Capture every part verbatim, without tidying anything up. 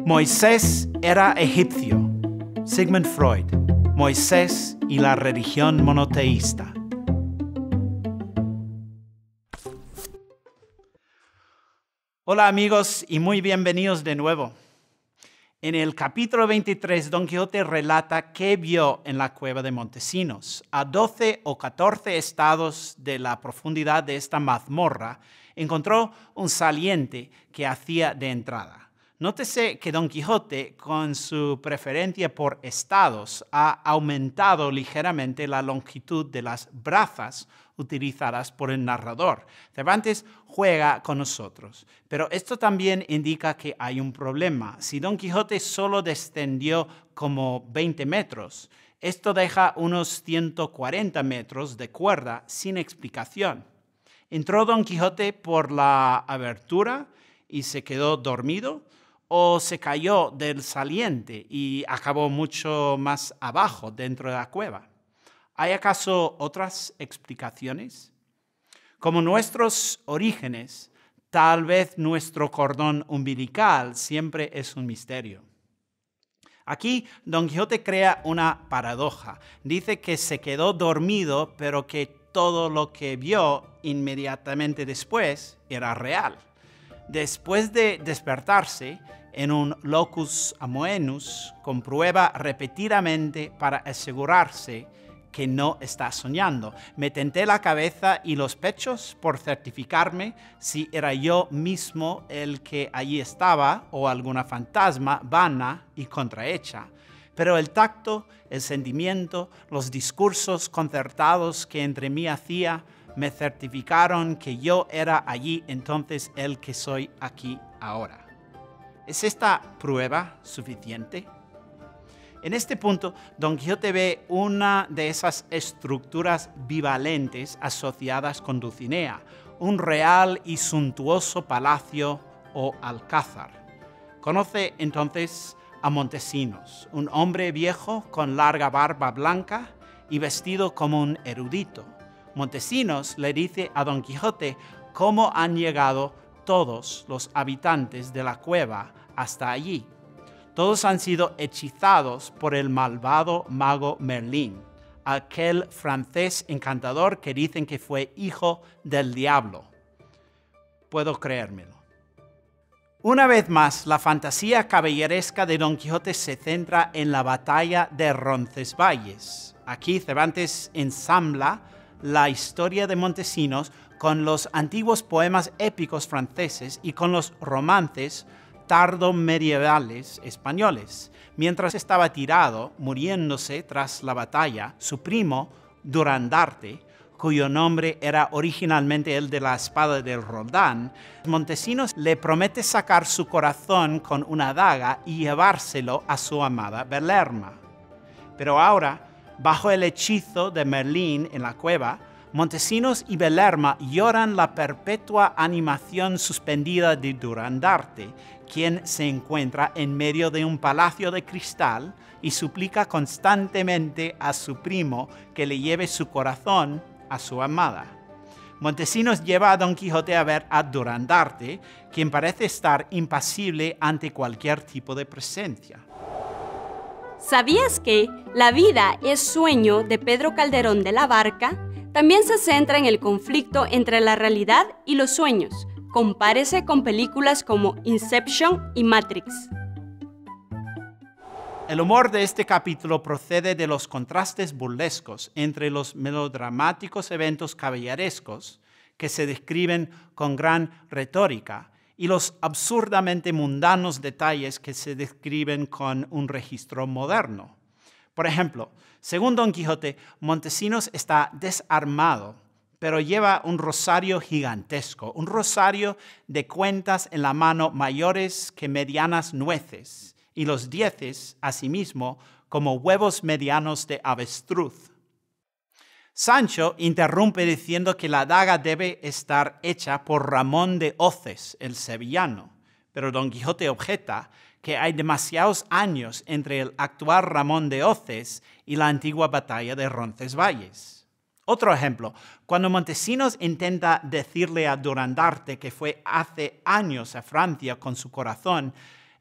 Moisés era egipcio. Sigmund Freud. Moisés y la religión monoteísta. Hola amigos y muy bienvenidos de nuevo. En el capítulo veintitrés, Don Quijote relata qué vio en la cueva de Montesinos. A doce o catorce estados de la profundidad de esta mazmorra, encontró un saliente que hacía de entrada. Nótese que Don Quijote, con su preferencia por estados, ha aumentado ligeramente la longitud de las brazas utilizadas por el narrador. Cervantes juega con nosotros, pero esto también indica que hay un problema. Si Don Quijote solo descendió como veinte metros, esto deja unos ciento cuarenta metros de cuerda sin explicación. ¿Entró Don Quijote por la abertura y se quedó dormido? ¿O se cayó del saliente y acabó mucho más abajo dentro de la cueva? ¿Hay acaso otras explicaciones? Como nuestros orígenes, tal vez nuestro cordón umbilical siempre es un misterio. Aquí Don Quijote crea una paradoja. Dice que se quedó dormido, pero que todo lo que vio inmediatamente después era real. Después de despertarse en un locus amoenus, comprueba repetidamente para asegurarse que no está soñando. Me tenté la cabeza y los pechos por certificarme si era yo mismo el que allí estaba o alguna fantasma vana y contrahecha. Pero el tacto, el sentimiento, los discursos concertados que entre mí hacía, me certificaron que yo era allí entonces el que soy aquí ahora. ¿Es esta prueba suficiente? En este punto, Don Quijote ve una de esas estructuras bivalentes asociadas con Dulcinea, un real y suntuoso palacio o alcázar. Conoce entonces a Montesinos, un hombre viejo con larga barba blanca y vestido como un erudito. Montesinos le dice a Don Quijote cómo han llegado todos los habitantes de la cueva hasta allí. Todos han sido hechizados por el malvado mago Merlín, aquel francés encantador que dicen que fue hijo del diablo. Puedo creérmelo. Una vez más, la fantasía caballeresca de Don Quijote se centra en la batalla de Roncesvalles. Aquí Cervantes ensambla la historia de Montesinos con los antiguos poemas épicos franceses y con los romances tardomedievales españoles. Mientras estaba tirado, muriéndose tras la batalla, su primo, Durandarte, cuyo nombre era originalmente el de la espada del Roldán, Montesinos le promete sacar su corazón con una daga y llevárselo a su amada Belerma. Pero ahora, bajo el hechizo de Merlín en la cueva, Montesinos y Belerma lloran la perpetua animación suspendida de Durandarte, quien se encuentra en medio de un palacio de cristal y suplica constantemente a su primo que le lleve su corazón a su amada. Montesinos lleva a Don Quijote a ver a Durandarte, quien parece estar impasible ante cualquier tipo de presencia. ¿Sabías que La vida es sueño de Pedro Calderón de la Barca también se centra en el conflicto entre la realidad y los sueños? Compárese con películas como Inception y Matrix. El humor de este capítulo procede de los contrastes burlescos entre los melodramáticos eventos caballerescos que se describen con gran retórica y los absurdamente mundanos detalles que se describen con un registro moderno. Por ejemplo, según Don Quijote, Montesinos está desarmado, pero lleva un rosario gigantesco, un rosario de cuentas en la mano mayores que medianas nueces, y los dieces, asimismo, como huevos medianos de avestruz. Sancho interrumpe diciendo que la daga debe estar hecha por Ramón de Hoces, el sevillano, pero Don Quijote objeta que hay demasiados años entre el actual Ramón de Hoces y la antigua batalla de Roncesvalles. Otro ejemplo, cuando Montesinos intenta decirle a Durandarte que fue hace años a Francia con su corazón,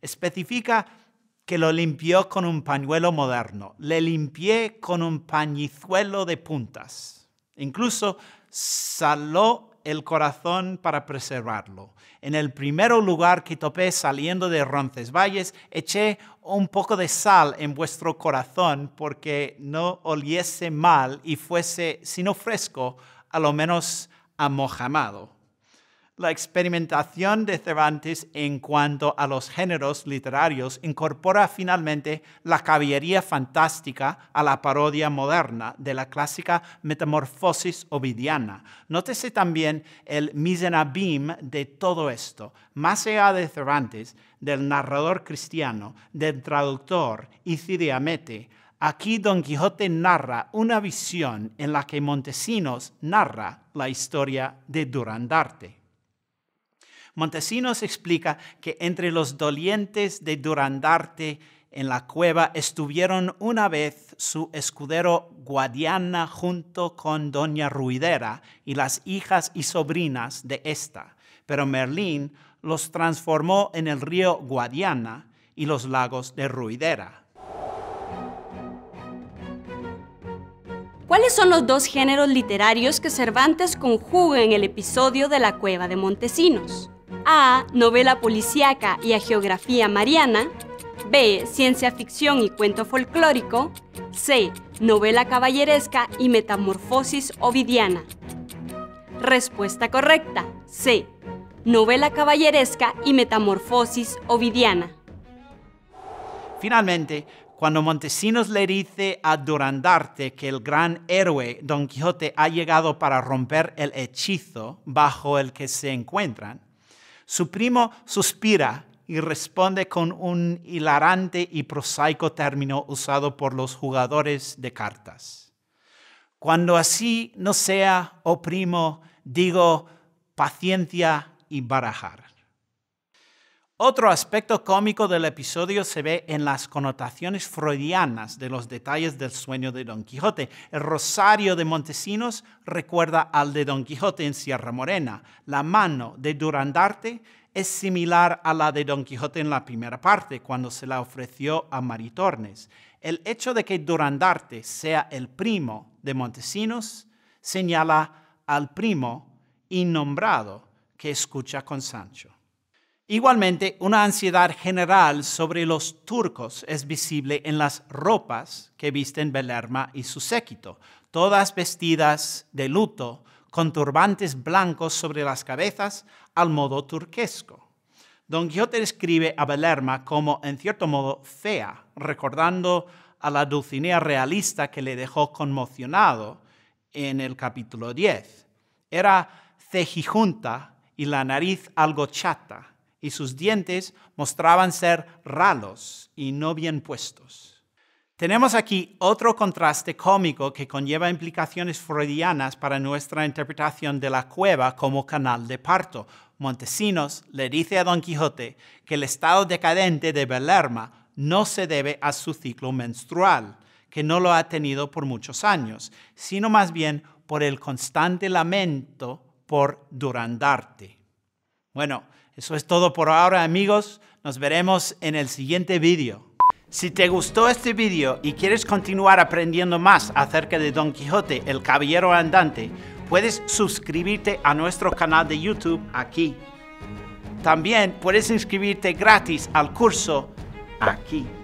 especifica que lo limpió con un pañuelo moderno. Le limpié con un pañizuelo de puntas. Incluso saló el corazón para preservarlo. En el primer lugar que topé saliendo de Roncesvalles, eché un poco de sal en vuestro corazón porque no oliese mal y fuese, si no fresco, a lo menos amojamado. La experimentación de Cervantes en cuanto a los géneros literarios incorpora finalmente la caballería fantástica a la parodia moderna de la clásica metamorfosis ovidiana. Nótese también el misenabim de todo esto. Más allá de Cervantes, del narrador cristiano, del traductor y Cide Hamete, aquí Don Quijote narra una visión en la que Montesinos narra la historia de Durandarte. Montesinos explica que entre los dolientes de Durandarte en la cueva estuvieron una vez su escudero Guadiana junto con doña Ruidera y las hijas y sobrinas de ésta, pero Merlín los transformó en el río Guadiana y los lagos de Ruidera. ¿Cuáles son los dos géneros literarios que Cervantes conjuga en el episodio de la Cueva de Montesinos? A. Novela policíaca y hagiografía mariana. B. Ciencia ficción y cuento folclórico. C. Novela caballeresca y metamorfosis ovidiana. Respuesta correcta. C. Novela caballeresca y metamorfosis ovidiana. Finalmente, cuando Montesinos le dice a Durandarte que el gran héroe Don Quijote ha llegado para romper el hechizo bajo el que se encuentran, su primo suspira y responde con un hilarante y prosaico término usado por los jugadores de cartas. Cuando así no sea, oh primo, digo paciencia y barajar. Otro aspecto cómico del episodio se ve en las connotaciones freudianas de los detalles del sueño de Don Quijote. El rosario de Montesinos recuerda al de Don Quijote en Sierra Morena. La mano de Durandarte es similar a la de Don Quijote en la primera parte, cuando se la ofreció a Maritornes. El hecho de que Durandarte sea el primo de Montesinos señala al primo innombrado que escucha con Sancho. Igualmente, una ansiedad general sobre los turcos es visible en las ropas que visten Belerma y su séquito, todas vestidas de luto, con turbantes blancos sobre las cabezas al modo turquesco. Don Quijote describe a Belerma como, en cierto modo, fea, recordando a la Dulcinea realista que le dejó conmocionado en el capítulo diez. Era cejijunta y la nariz algo chata, y sus dientes mostraban ser ralos y no bien puestos. Tenemos aquí otro contraste cómico que conlleva implicaciones freudianas para nuestra interpretación de la cueva como canal de parto. Montesinos le dice a Don Quijote que el estado decadente de Belerma no se debe a su ciclo menstrual, que no lo ha tenido por muchos años, sino más bien por el constante lamento por Durandarte. Bueno, eso es todo por ahora, amigos. Nos veremos en el siguiente vídeo. Si te gustó este vídeo y quieres continuar aprendiendo más acerca de Don Quijote, el caballero andante, puedes suscribirte a nuestro canal de YouTube aquí. También puedes inscribirte gratis al curso aquí.